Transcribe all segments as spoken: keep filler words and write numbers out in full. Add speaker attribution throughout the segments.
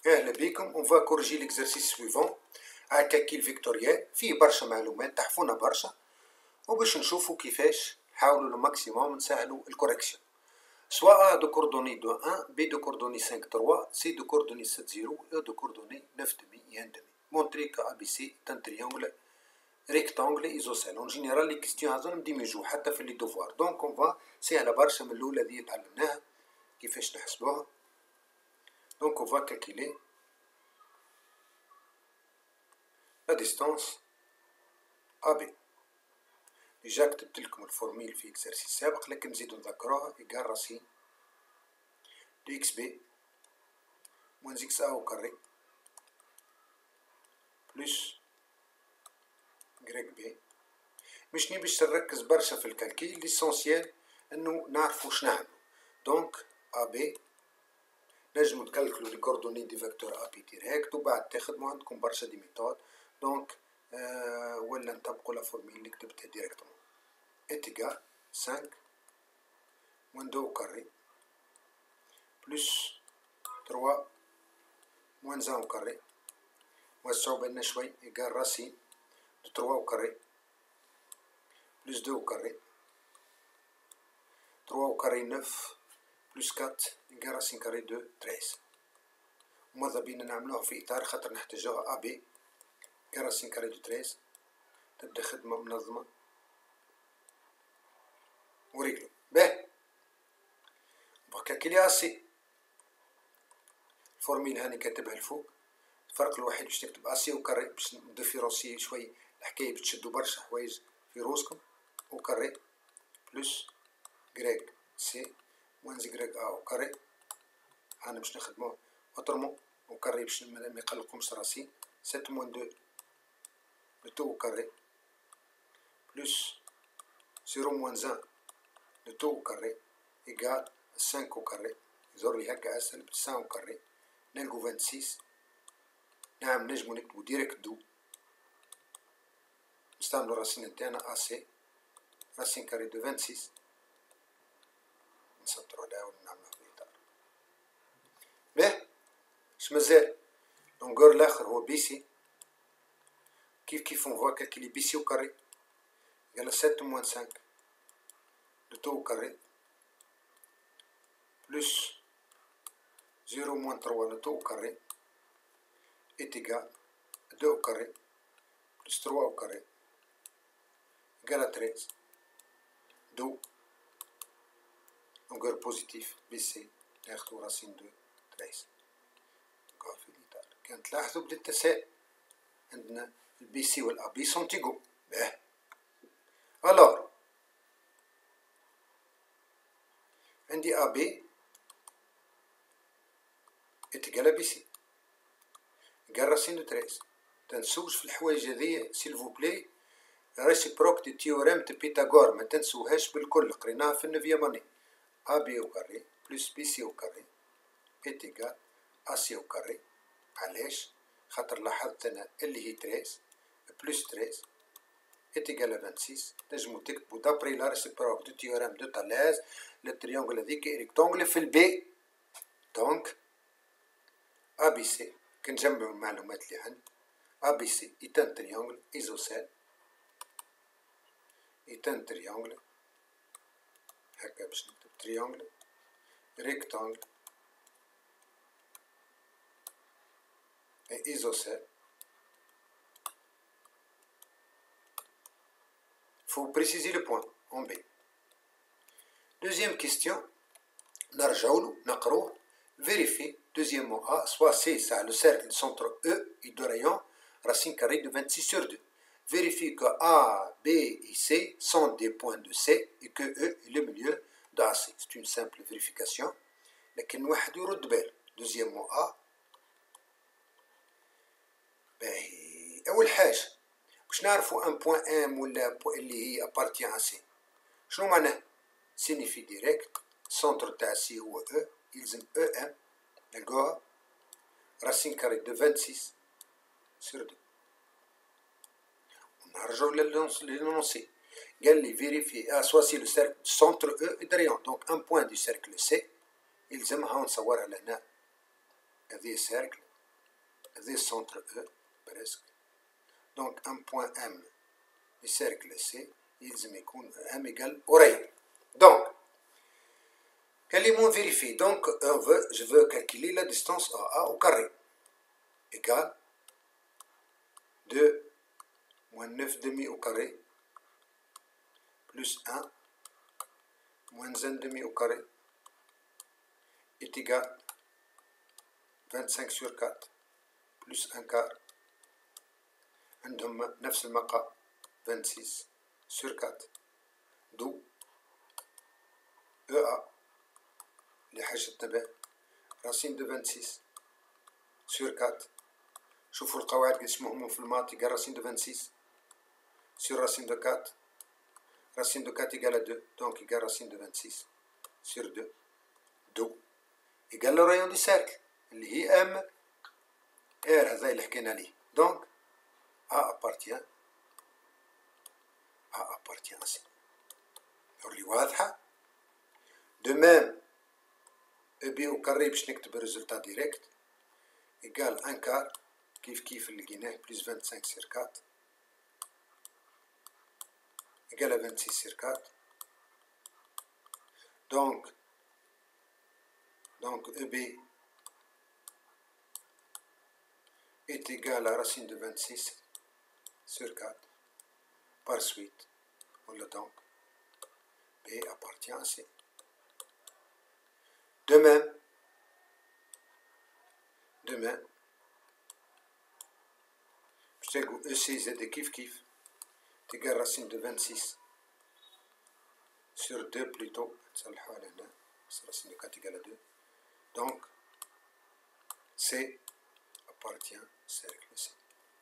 Speaker 1: اهلا بكم. on va corriger l'exercice suivant على calcul vectoriel. فيه برشا معلومات تحفونا برشا وباش نشوفوا كيفاش نحاولوا الماكسيموم نسهلوا الكوريكسيون. سواء A de coordonnées de un, B de coordonnées cinq trois, C de coordonnées sept zéro, E de coordonnées neuf demi et un demi. Montrer que A B C est un triangle rectangle isocèle. En général les questions هذوما ندمجوا حتى في لي دوفوار. دونك on va سهلة برشا من الأولى ذي تعلمناها كيفاش نحسبوها. Donc on va calculer la distance A B. déjà كتبت لكم الفورميل في اكزرسيس سابق لكن نزيدو نذكروها. إيكال راسين دو إكس بي موان إكس أ أو كاري بلس غريك بي. مش ني باش نركز برشا في الكالكيل، ليسونسيال انو نعرفو واش نعملو. دونك أ بي نجمو نكالكلو لي كوردوني دي فيكتور أ بي ديريكت وبعد تخدمو عندكم برشا دي ميثود. دونك آه ولا نطبقو لا فورميل اللي كتبتها ديريكتومون. est égal cinq moins deux au carré plus trois moins un au carré نوسعو بالنا شوي égal racine de trois au carré plus deux au carré trois au carré neuf plus quatre égal racine carré de treize. وماذا بينا نعملوها في إطار خاطر نحتاجوها A B égal racine carré de treize. تبدا خدمة منظمة وريقلو. باهي نبغى كالكيلي أسي. الفورميل هاني كاتبها الفوق. الفرق الوحيد باش نكتب أسي وكاري باش نديفيرونسي شوي الحكاية باش تشدو برشا حوايج في روسكم. وكاري بلس غريك سي موان زي غريك أ وكاري. هانا باش نخدمو أوترومون وكاري باش ميقلقهمش راسي. سبعة موان دو لو تو وكاري بلس زيرو موان واحد le tout au carré égale cinq au carré. يظهر لي هكا أسهل. تسعة au carré نلقو ستة وعشرين. نعم نجمو نكتبو ديريكت دو نستعملو الراسين نتاعنا أسي راسين كاري دو ستة وعشرين. نسطرو عليها ونعملوها في الإطار. باهي اش مازال لونغور الآخر هو بي سي. كيف كيف on voit calculer بي سي au carré égale سبعة moins cinq le tout au carré plus zéro moins trois le tout au carré est égal à deux au carré plus trois au carré égal à treize. d'où longueur positive B C ناخدو راسين دو treize. نقعد في الإطار. كان تلاحظوا بدا التساؤل عندنا البي سي والأ بي سون إيغو. باه ألور عندي A B est égal à B C égal racine de treize. تنسوش في الحوايج هذيا سيل فو بلاي. ريسيبروك دي تيوريم دو بيتاغور ما تنسوهاش بالكل، قريناها في النوفيام اني. A B au carré plus B C au carré est égal à C au carré. علاش؟ خاطر لاحظت انا اللي هي treize بلس treize est égal à vingt-six. تنجمو تكتبو دابري لا ريسيبروك دو تيوريم دو تالاز التريانجل هذيك ريكتونجل في البي. دونك A B C كنجمعو المعلومات اللي عندي. A B C est un triangle isocèle est un triangle هكا باش نكتب triangle rectangle et isocèle. faut préciser le point en B. Deuxième question نرجعولو نقروه. vérifier deuxièmement A soit C ça le cercle centre E et de rayon racine carrée de vingt-six sur deux. vérifier que A, B et C sont des points de C et que E est le milieu de A C. c'est une simple vérification لكن واحد يرد باله. deuxièmement A. باهي أول حاجة باش نعرفو ان بوان ام ولا اللي هي appartient à C شنو معناه؟ signifie direct centre تاع C هو E يلزم E M نلقوها racine carrée de vingt-six sur deux. ونرجعو للنونسي. قال لي vérifier associer le cercle centre E et derrière donc un point du cercle C يلزمها ونصورها لهنا. هذه cercle des centres E, presque. Donc un point M du cercle C, il يكون M égale au rayon. Donc, élément vérifié. Donc, on veut, je veux calculer la distance A A au carré. Égale deux moins neuf demi au carré plus un moins un demi au carré est égal vingt-cinq sur quatre plus un quart. عندهم نفس المقام vingt-six sur quatre. d'où E A اللي حاجتنا به racine de vingt-six sur quatre. شوفوا القواعد كيفاش مهمين في المات. يقال racine de vingt-six sur racine de quatre. Racine de quatre égale à deux. Donc égale racine de vingt-six sur deux. d'où égale le rayon du cercle اللي هي M R. هذا اللي حكينا عليه. Donc A appartient A appartient à C. اللي واضحة. De même E B au carré باش نكتب الريزلtat direct égale un quart كيف كيف اللي لقيناه plus vingt-cinq sur quatre égale à vingt-six sur quatre. Donc, donc E B est égal à racine de vingt-six sur quatre. Par suite, on l'a donc B appartient à C. De même, de même, je sais que E C Z kif kif est égal à racine de vingt-six sur deux plutôt. Racine de quatre égale à deux. Donc, C appartient au cercle C.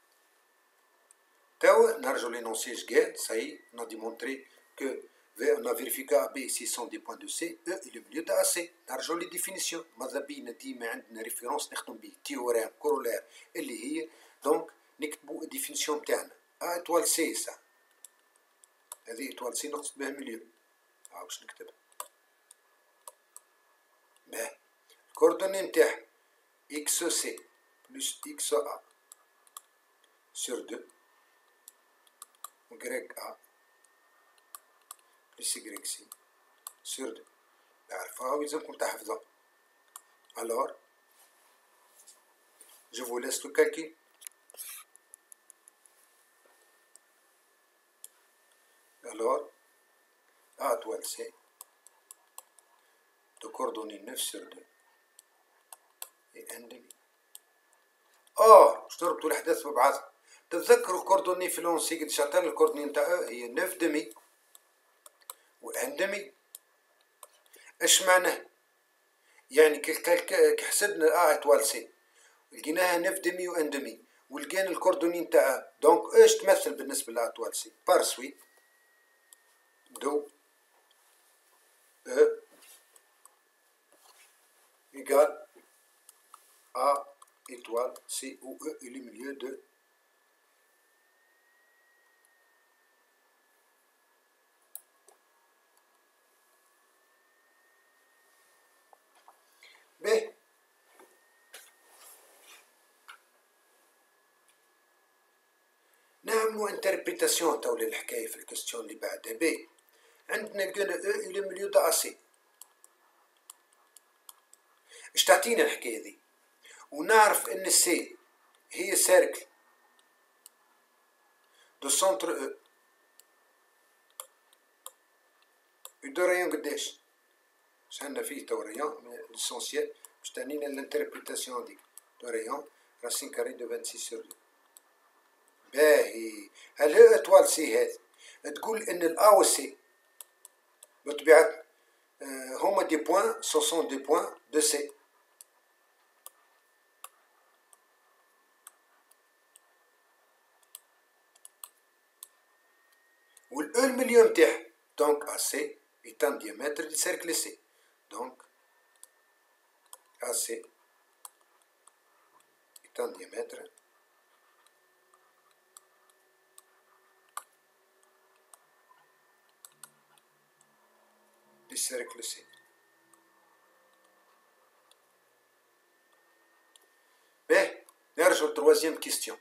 Speaker 1: Tao, نرجع l'énoncé جديد. Ça y est, on a démontré que on a vérifié que A B ici sont des points de C. E est le milieu de A C. نرجع les définitions. ماذا بينا ديما عندنا référence نخدم به théorème corollaire اللي هي donc نكتبوا الديفينيسيون بتاعنا. A étoile C ça. هذه étoile C نقصد بها مليو. ها باش نكتبها. باه الكوردوني نتاعها إكس سي plus إكس A sur deux Y A plus Y C sur deux. تعرفوها ويلزمكم تحفظوها. Alors, je vous laisse le calcul. Alors, A étoile C de coordonnées neuf sur deux et un demi. Or, je تربطوا الأحداث ببعضها. تتذكروا الكوردوني في لونسي قد شعطان الكوردوني نتاع هي neuf demi و un demi. اش معناه؟ يعني كي حسبنا A étoile C لقيناها neuf demi و un demi ولقينا الكوردوني نتاعها. دونك اش تمثل بالنسبة ل A étoile C؟ par suite دو E égale A étoile C où E est le milieu de B. نعملوا انتربريتاسيون تو للحكاية في الكستيون اللي بعدها. ب عندنا لقينا E est le milieu de A C. اش تعطينا الحكاية ذي؟ ونعرف ان سي هي سيركل دو سونتر او دو رايون قداش؟ شحالنا فيه تو رايون ليسونسيال باش تعنينا الانتربريتاسيون ديك دو رايون راسين كاري دو vingt-six sur deux. باهي هل هي اتوال سي هذه تقول ان الا و سي بطبيعة هما دي بوان سو سون دي بوان دو سي. والأو المليون نتاعها دونك A C est un diamètre du cercle C. Donc A C est un diamètre du cercle C. باه نرجع نرجعو للتروازيام كيستيون.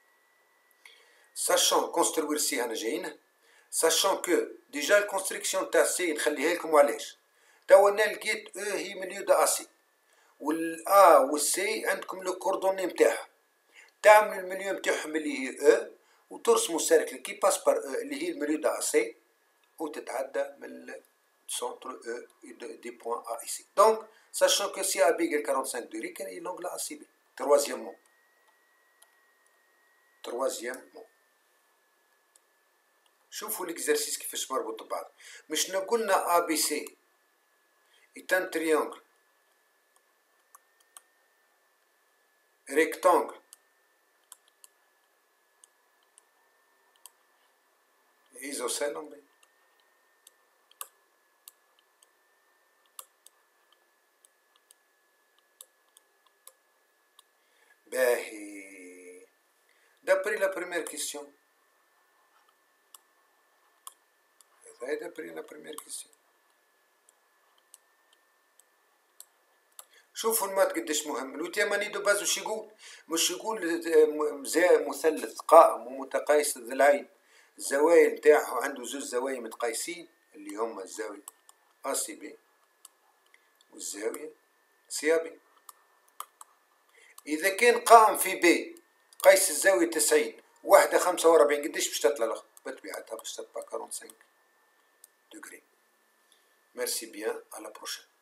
Speaker 1: ساشون كونستروير سي هنا جايين، ساشون كو ديجا الكونستركسيون تاع سي نخليها لكم وعلاش. توا انا لقيت او هي مليو دا اسي، والأ والسي عندكم لو كوردوني نتاعها، تعملوا المليو نتاعهم اللي هي او، وترسموا سيركل كي باس بار او اللي هي المليو دا اسي، وتتعدى من سونتر او دي بوان ا اي سي. دونك ساشون كو سي ا بي يقل خمسة وأربعين دوغري كان يلونغ ا سي بي. تروازيامون تروازيامون شوفوا ليكزارسيس كيفاش مربوط ببعض. مش نقولنا ا بي سي ايتان تريونغل ريكتانغل ايزوسيلون باهي. d'après la première question هذا d'après la première question. شوفوا المات قداش مهم. الوتيماني دو باز وش يقول؟ مش يقول مثلث قائم ومتقايس الضلعين، الزوايا نتاعه عنده زوج زوايا متقايسين اللي هما الزاوية ا سي بي والزاوية سي ا بي. إذا كان قائم في بي قيس الزاوية تسعين واحدة خمسة وأربعين قداش باش تطلع؟ بطبيعتها باش تطلع خمسة وأربعين دوغري. ميرسي بيان، à la prochaine.